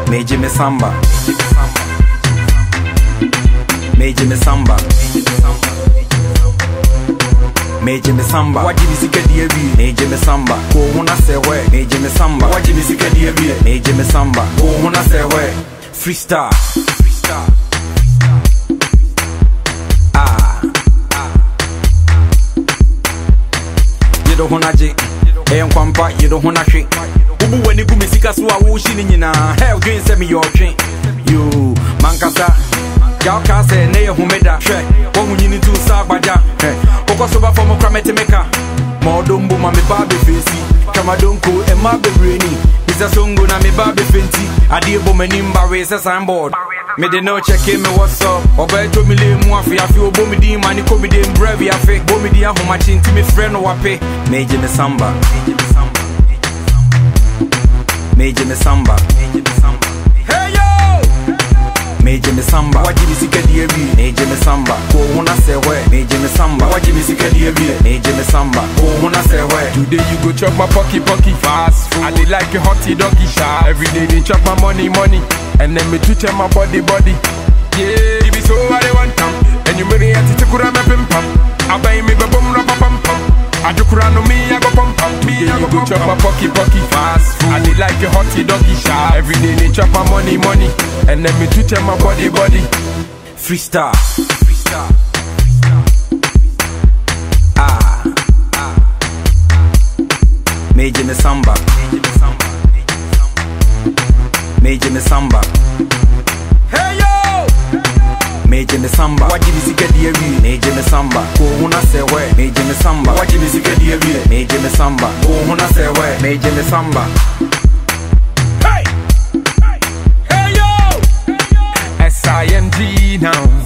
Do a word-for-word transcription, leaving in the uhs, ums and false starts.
Meji me samba. Meji me samba. Meji me samba. Waji mi sika di ebi. Meji me samba. Ko huna se we. Meji me samba. Waji mi sika di ebi. Meji me samba. Ko huna se we. Freestyle. Freestyle. Ah. You don't wanna j. Hey, I'm kwampa. You don't wanna shake. Ubu weni gumi sika suwa wushi ni nina. Hell green se mi yo train. You mankasa. Y'all can't say ne yo humeda. She. Womu nyini tu sa baja. Koko soba for mo kramete meka. Mo dombo ma me babe fesi. Kama donko e ma be brainy. Isa songo na me babe fenti. Adi ebo me nimba we se signboard. Me de no check in me what's up. Oba to me le mu afi afi obo me di mani ko me de brevi afi. Bo me di ahoma chinti me friend no wape. Meji me samba. Meji me samba. Hey yo! Meji me samba. Waji mi sika di ebi. Meji me samba. Ko huna se we. Meji me samba. Waji mi sika di ebi. Meji me samba. Ko huna se we. Today you go chop my pocky pocky fast food. I dey like a hotty doggy sharp. Every day they chop my money money. And then me twitch my body body. Yeah, you be so what they want come. And you marry at the kura me pim pam. I buy me go bum rapa pam pam. I do kura no me I go pam pam. Me I go go chop my pocky pocky fast food. I dey like a hotty doggy sharp. Every day they chop my money money. And then me twitch my body body. Freestyle. Freestyle. Ah. Ah. Meji me samba. Meji me samba. Hey yo! Meji me samba. Waji mi sika di ebi. Meji me samba. Ko huna se we. Meji me samba. Waji mi sika di ebi. Meji me samba. Ko huna se we. Meji me samba. Hey! Hey yo! S I N G now.